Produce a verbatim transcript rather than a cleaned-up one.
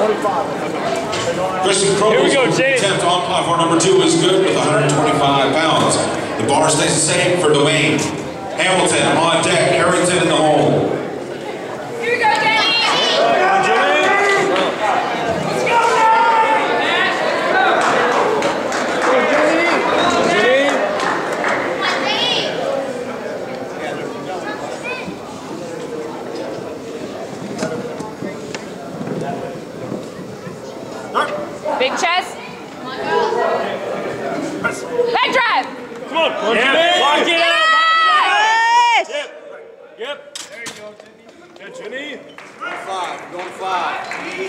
Christian Here we go, Jay. attempt on platform number two is good with one hundred twenty-five pounds. The bar stays the same for Dwayne. Hamilton on deck, Harrington in the hole. Here we go, Danny. Let's go, big chest. Head drive. Come on. Come on, yeah. Lock it out. Yes. Yep. Yep. There you go, Jenny. Good, Jenny. Going five. Going five.